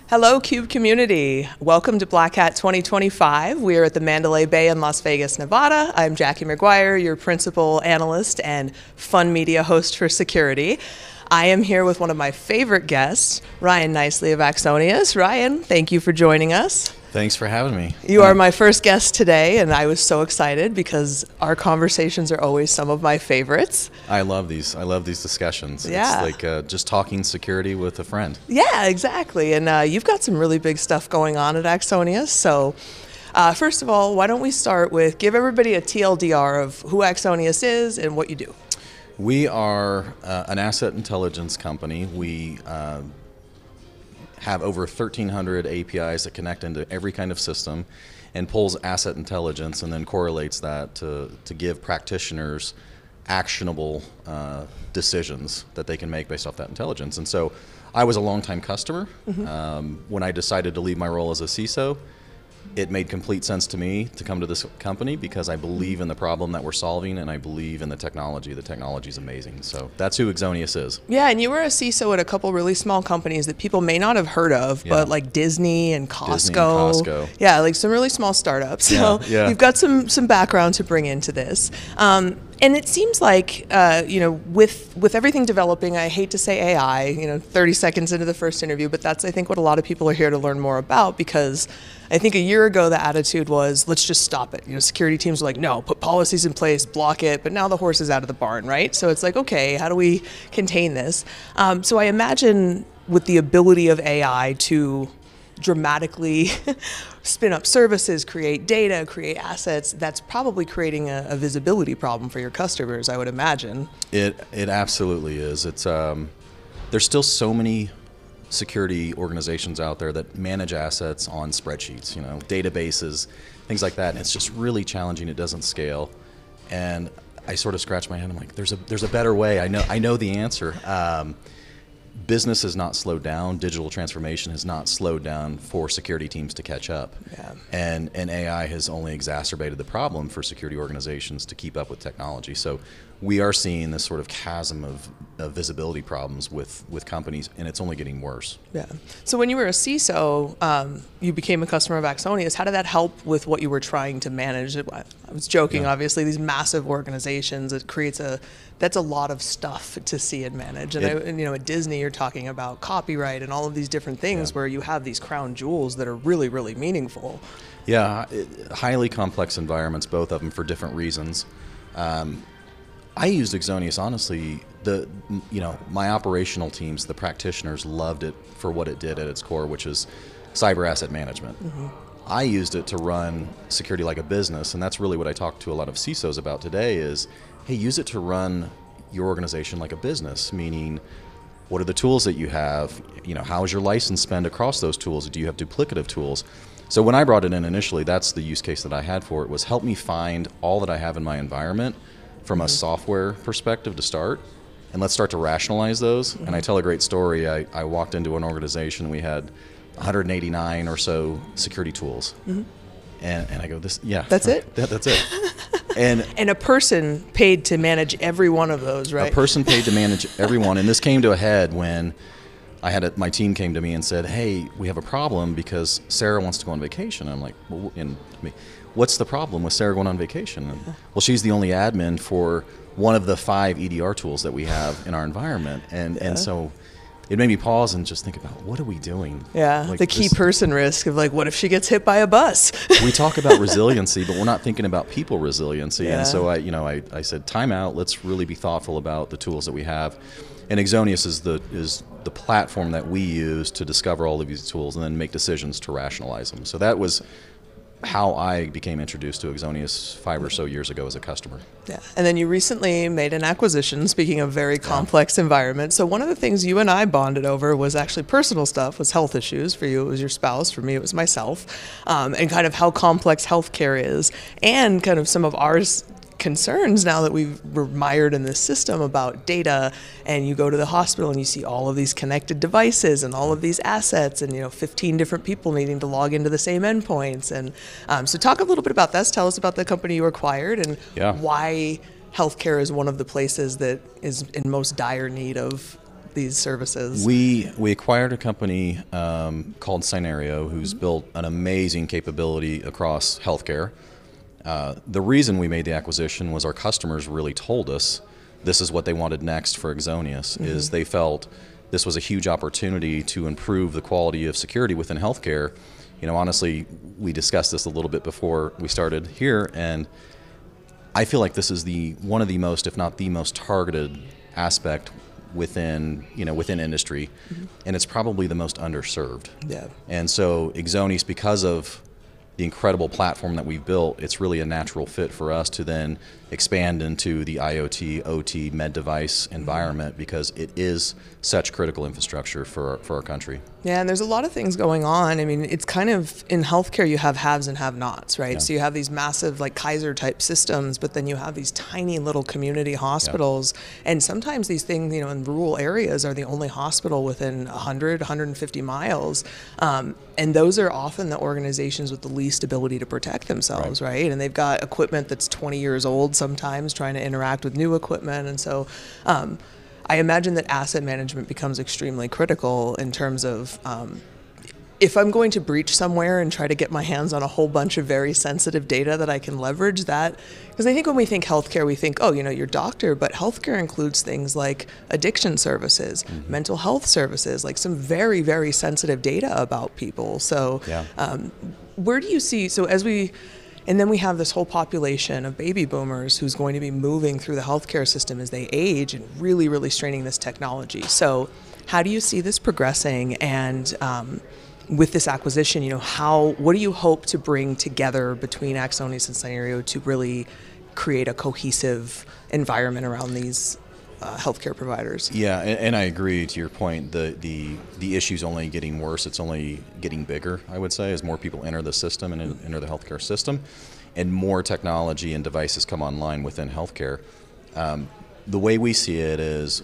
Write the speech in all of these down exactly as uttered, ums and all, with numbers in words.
Hello, CUBE community. Welcome to Black Hat twenty twenty-five. We are at the Mandalay Bay in Las Vegas, Nevada. I'm Jackie McGuire, your principal analyst and fun media host for security. I am here with one of my favorite guests, Ryan Knisley of Axonius. Ryan, thank you for joining us. Thanks for having me. You are my first guest today, and I was so excited because our conversations are always some of my favorites. I love these. I love these discussions. Yeah. It's like uh, just talking security with a friend. Yeah, exactly. And uh, you've got some really big stuff going on at Axonius. So uh, first of all, why don't we start with give everybody a T L D R of who Axonius is and what you do. We are uh, an asset intelligence company. We uh, have over thirteen hundred A P Is that connect into every kind of system and pulls asset intelligence and then correlates that to, to give practitioners actionable uh, decisions that they can make based off that intelligence. And so I was a longtime customer. Mm-hmm. um, when I decided to leave my role as a C I S O, it made complete sense to me to come to this company because I believe in the problem that we're solving and I believe in the technology. The technology is amazing. So that's who Axonius is. Yeah, and you were a C I S O at a couple really small companies that people may not have heard of, yeah. but like Disney and Costco. Disney and Costco. Yeah, like some really small startups. Yeah, So yeah. you've got some some background to bring into this. Um, And it seems like, uh, you know, with with everything developing, I hate to say A I, you know, thirty seconds into the first interview, but that's, I think, what a lot of people are here to learn more about, because I think a year ago the attitude was, let's just stop it. You know, security teams were like, no, put policies in place, block it, but now the horse is out of the barn, right? So it's like, okay, how do we contain this? Um, so I imagine with the ability of A I to dramatically spin up services, create data, create assets, that's probably creating a, a visibility problem for your customers, I would imagine. It it absolutely is. It's um, there's still so many security organizations out there that manage assets on spreadsheets, you know, databases, things like that. And it's just really challenging. It doesn't scale. And I sort of scratch my head. I'm like, there's a there's a better way. I know I know the answer. Um, Business has not slowed down. Digital transformation has not slowed down for security teams to catch up. Yeah. And, and A I has only exacerbated the problem for security organizations to keep up with technology. So we are seeing this sort of chasm of, of visibility problems with, with companies, and it's only getting worse. Yeah. So when you were a C I S O, um, you became a customer of Axonius. How did that help with what you were trying to manage? I was joking, yeah. Obviously, these massive organizations, it creates a, that's a lot of stuff to see and manage. And, it, I, and you know, at Disney, you're talking about copyright and all of these different things, yeah. where you have these crown jewels that are really, really meaningful. Yeah, it, highly complex environments, both of them for different reasons. Um, I used Axonius, honestly, the you know, my operational teams, the practitioners loved it for what it did at its core, which is cyber asset management. Mm-hmm. I used it to run security like a business, and that's really what I talk to a lot of C I S Os about today is, hey, use it to run your organization like a business, meaning what are the tools that you have? You know, how is your license spend across those tools? Do you have duplicative tools? So when I brought it in initially, that's the use case that I had for it, was help me find all that I have in my environment from a software perspective to start, and let's start to rationalize those. Mm-hmm. And I tell a great story. I, I walked into an organization, we had one hundred eighty-nine or so security tools. Mm-hmm. and, and I go, this, yeah. That's it? That, that's it. And, and a person paid to manage every one of those, right? A person paid to manage every one, and this came to a head when I had a, my team came to me and said, hey, we have a problem because Sarah wants to go on vacation. And I'm like, well, and me, what's the problem with Sarah going on vacation? And, well, she's the only admin for one of the five E D R tools that we have in our environment. And yeah. and so it made me pause and just think about, what are we doing? Yeah, like the key this, person risk of like, what if she gets hit by a bus? We talk about resiliency, but we're not thinking about people resiliency. Yeah. And so I, you know, I, I said, time out, let's really be thoughtful about the tools that we have. And Axonius is the is the platform that we use to discover all of these tools and then make decisions to rationalize them. So that was how I became introduced to Axonius five or so years ago as a customer. Yeah, and then you recently made an acquisition, speaking of very complex yeah. environments. So one of the things you and I bonded over was actually personal stuff, was health issues. For you, it was your spouse. For me, it was myself. Um, and kind of how complex healthcare is, and kind of some of ours concerns now that we've, we're mired in this system about data, and you go to the hospital and you see all of these connected devices and all of these assets and, you know, fifteen different people needing to log into the same endpoints. And um, so talk a little bit about this. Tell us about the company you acquired and yeah. why healthcare is one of the places that is in most dire need of these services? We we acquired a company um, called Cynerio, who's mm-hmm. built an amazing capability across healthcare. Uh, the reason we made the acquisition was our customers really told us this is what they wanted next for Axonius, mm-hmm. is they felt this was a huge opportunity to improve the quality of security within healthcare. You know, honestly, we discussed this a little bit before we started here, and I feel like this is the one of the most, if not the most targeted aspect within, you know, within industry, mm-hmm. and it's probably the most underserved. Yeah. And so Axonius, because of the incredible platform that we've built, it's really a natural fit for us to then expand into the IoT, O T, med device environment, because it is such critical infrastructure for our, for our country. Yeah, and there's a lot of things going on. I mean, it's kind of, in healthcare you have haves and have-nots, right? Yeah. So you have these massive like Kaiser type systems, but then you have these tiny little community hospitals, yeah. and sometimes these things, you know, in rural areas are the only hospital within one hundred, one hundred fifty miles. Um, and those are often the organizations with the least ability to protect themselves, right? right? And they've got equipment that's twenty years old sometimes, trying to interact with new equipment. And so um, I imagine that asset management becomes extremely critical in terms of um, if I'm going to breach somewhere and try to get my hands on a whole bunch of very sensitive data that I can leverage that, because I think when we think healthcare, we think, oh, you know, your doctor, but healthcare includes things like addiction services, mm-hmm. mental health services, like some very, very sensitive data about people. So yeah. um, where do you see, so as we, and then we have this whole population of baby boomers who's going to be moving through the healthcare system as they age and really, really straining this technology. So how do you see this progressing? And um, with this acquisition, you know, how, what do you hope to bring together between Axonius and Cynerio to really create a cohesive environment around these uh, healthcare providers? Yeah, and, and I agree to your point. The, the the issue's only getting worse. It's only getting bigger, I would say, as more people enter the system and mm-hmm. enter the healthcare system, and more technology and devices come online within healthcare. Um, the way we see it is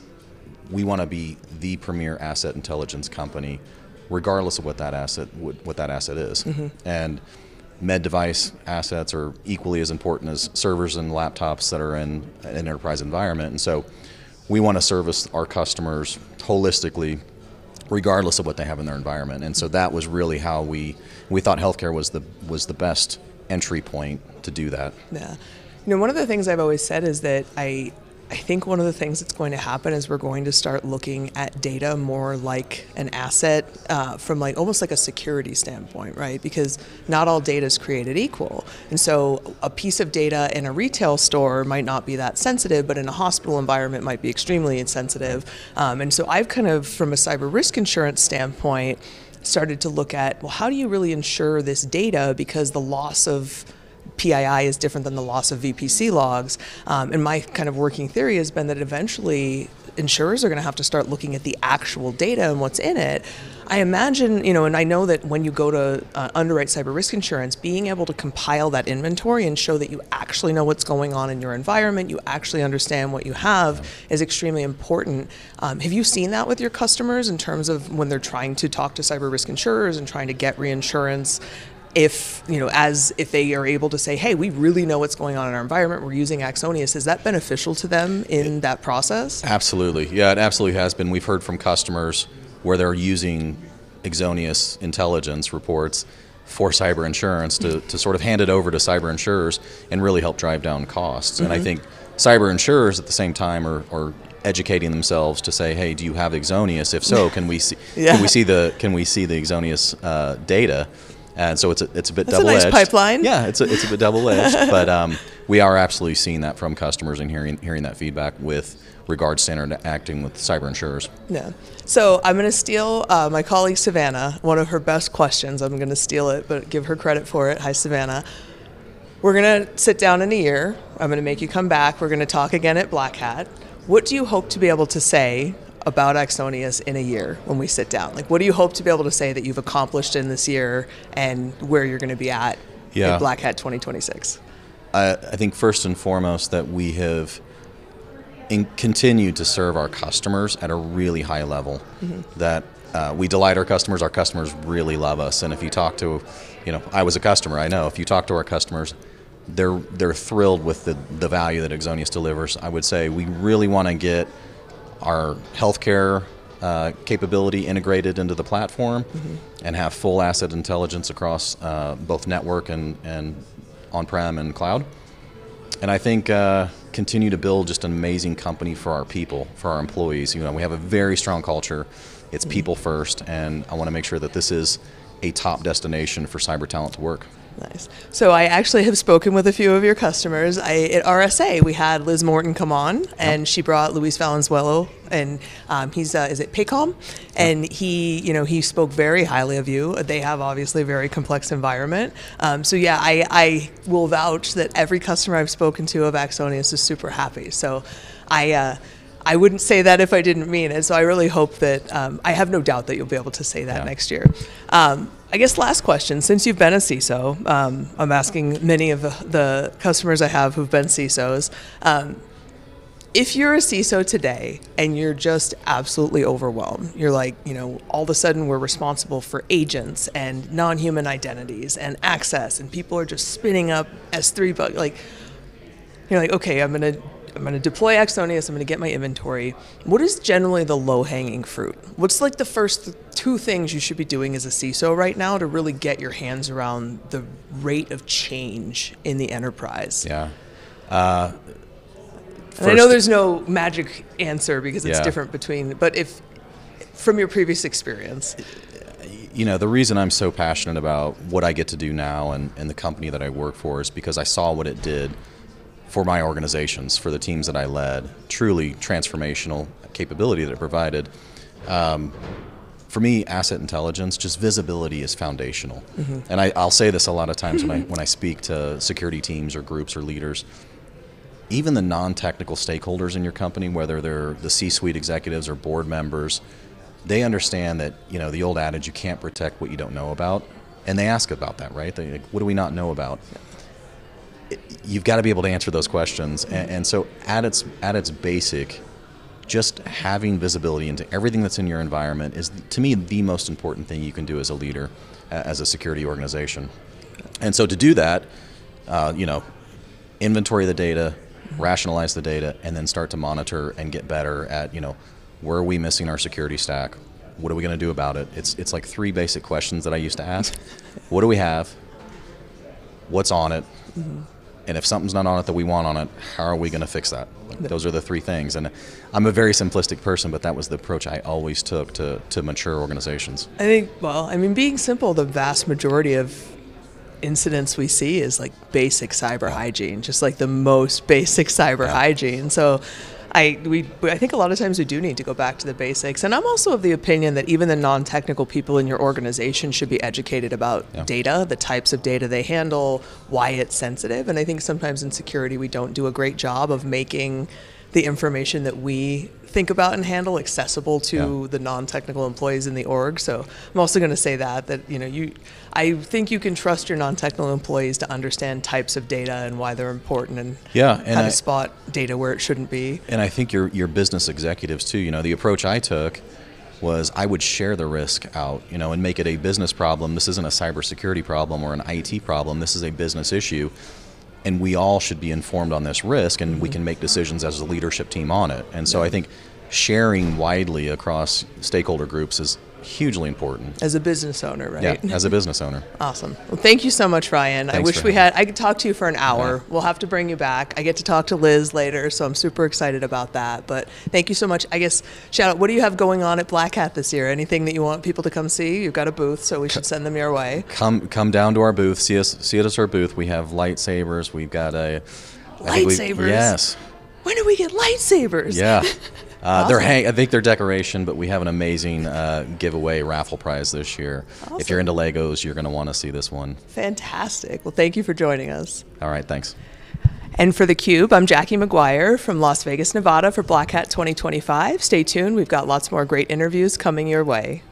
we want to be the premier asset intelligence company, regardless of what that asset what that asset is. Mm-hmm. And med device assets are equally as important as servers and laptops that are in an enterprise environment. And so we want to service our customers holistically, regardless of what they have in their environment. And so that was really how we we thought healthcare was the was the best entry point to do that. Yeah. You know, one of the things I've always said is that I I think one of the things that's going to happen is we're going to start looking at data more like an asset uh, from like almost like a security standpoint, right? Because not all data is created equal. And so a piece of data in a retail store might not be that sensitive, but in a hospital environment might be extremely insensitive. Um, and so I've kind of, from a cyber risk insurance standpoint, started to look at, well, how do you really insure this data? Because the loss of P I I is different than the loss of V P C logs. Um, and my kind of working theory has been that eventually insurers are going to have to start looking at the actual data and what's in it. I imagine, you know, and I know that when you go to uh, underwrite cyber risk insurance, being able to compile that inventory and show that you actually know what's going on in your environment, you actually understand what you have, is extremely important. Um, have you seen that with your customers in terms of when they're trying to talk to cyber risk insurers and trying to get reinsurance? If, you know, as if they are able to say, hey, we really know what's going on in our environment, we're using Axonius, is that beneficial to them in that process? Absolutely. Yeah, it absolutely has been. We've heard from customers where they're using Axonius intelligence reports for cyber insurance to, to sort of hand it over to cyber insurers and really help drive down costs. Mm-hmm. And I think cyber insurers at the same time are, are educating themselves to say, hey, do you have Axonius? If so, can we see yeah. can we see the can we see the Axonius uh, data? And so it's a, it's a bit That's double-edged. a nice pipeline. Yeah, it's a, it's a bit double-edged, but um, we are absolutely seeing that from customers and hearing hearing that feedback with regards to interacting with cyber insurers. Yeah. So I'm going to steal uh, my colleague Savannah, one of her best questions. I'm going to steal it, but give her credit for it. Hi, Savannah. We're going to sit down in a year. I'm going to make you come back. We're going to talk again at Black Hat. What do you hope to be able to say about Axonius in a year when we sit down? Like, what do you hope to be able to say that you've accomplished in this year and where you're going to be at yeah. in Black Hat twenty twenty-six? I, I think first and foremost that we have in, continued to serve our customers at a really high level. Mm-hmm. That uh, we delight our customers. Our customers really love us. And if you talk to, you know, I was a customer, I know. If you talk to our customers, they're they're thrilled with the, the value that Axonius delivers. I would say we really want to get our healthcare uh, capability integrated into the platform, mm-hmm. and have full asset intelligence across uh, both network and, and on-prem and cloud. And I think uh, continue to build just an amazing company for our people, for our employees. You know, we have a very strong culture. It's mm-hmm. people first, and I want to make sure that this is a top destination for cyber talent to work. Nice. So I actually have spoken with a few of your customers. I, at R S A, we had Liz Morton come on, and yep. she brought Luis Valenzuela, and um, he's, uh, is it Paycom? And yep. he, you know, he spoke very highly of you. They have obviously a very complex environment. Um, so yeah, I, I will vouch that every customer I've spoken to of Axonius is super happy. So I, uh, I wouldn't say that if I didn't mean it. So I really hope that, um, I have no doubt that you'll be able to say that yeah. next year. Um, I guess last question, since you've been a C I S O, um, I'm asking many of the, the customers I have who've been C I S Os, um, if you're a C I S O today and you're just absolutely overwhelmed, you're like, you know, all of a sudden we're responsible for agents and non-human identities and access, and people are just spinning up S three bugs, like, you're like, okay, I'm going to I'm going to deploy Axonius, I'm going to get my inventory. What is generally the low-hanging fruit? What's like the first two things you should be doing as a C I S O right now to really get your hands around the rate of change in the enterprise? Yeah. Uh, and I know there's no magic answer because it's yeah. different between, but if, from your previous experience. You know, the reason I'm so passionate about what I get to do now and, and the company that I work for is because I saw what it did for my organizations, for the teams that I led, truly transformational capability that it provided. Um, for me, asset intelligence, just visibility is foundational. Mm-hmm. And I, I'll say this a lot of times when I when I speak to security teams or groups or leaders. Even the non-technical stakeholders in your company, whether they're the C-suite executives or board members, they understand that, you know, the old adage, you can't protect what you don't know about. And they ask about that, right? They like, what do we not know about? You've got to be able to answer those questions, and, and so at its at its basic, just having visibility into everything that's in your environment is, to me, the most important thing you can do as a leader, as a security organization. And so to do that, uh, you know, inventory the data, rationalize the data, and then start to monitor and get better at, you know, where are we missing our security stack? What are we going to do about it? It's it's like three basic questions that I used to ask. What do we have? What's on it? Mm-hmm. And if something's not on it that we want on it, how are we going to fix that? Those are the three things. And I'm a very simplistic person, but that was the approach I always took to, to mature organizations. I think, well, I mean, being simple, the vast majority of incidents we see is like basic cyber hygiene, just like the most basic cyber yeah. hygiene. So I we I think a lot of times we do need to go back to the basics. And I'm also of the opinion that even the non-technical people in your organization should be educated about yeah. data, the types of data they handle, why it's sensitive. And I think sometimes in security we don't do a great job of making the information that we think about and handle accessible to yeah. the non-technical employees in the org. So I'm also going to say that, that, you know, you, I think you can trust your non-technical employees to understand types of data and why they're important, and, yeah, and how I, to spot data where it shouldn't be. And I think your, your business executives too, you know, the approach I took was I would share the risk out, you know, and make it a business problem. This isn't a cybersecurity problem or an I T problem. This is a business issue. And we all should be informed on this risk, and we can make decisions as a leadership team on it. And so I think sharing widely across stakeholder groups is hugely important. As a business owner, right? Yeah, as a business owner. Awesome. Well, thank you so much, Ryan. Thanks I wish we had, I could talk to you for an hour. Yeah. We'll have to bring you back. I get to talk to Liz later, so I'm super excited about that. But thank you so much. I guess, shout out, what do you have going on at Black Hat this year? Anything that you want people to come see? You've got a booth, so we should send them your way. Come come down to our booth. See us, see us at our booth. We have lightsabers. We've got a... Lightsabers? Yes. When do we get lightsabers? Yeah. Uh, awesome. They're hang- I think they're decoration, but we have an amazing uh, giveaway raffle prize this year. Awesome. If you're into Legos, you're going to want to see this one. Fantastic. Well, thank you for joining us. All right, thanks. And for theCUBE, I'm Jackie McGuire from Las Vegas, Nevada for Black Hat twenty twenty-five. Stay tuned. We've got lots more great interviews coming your way.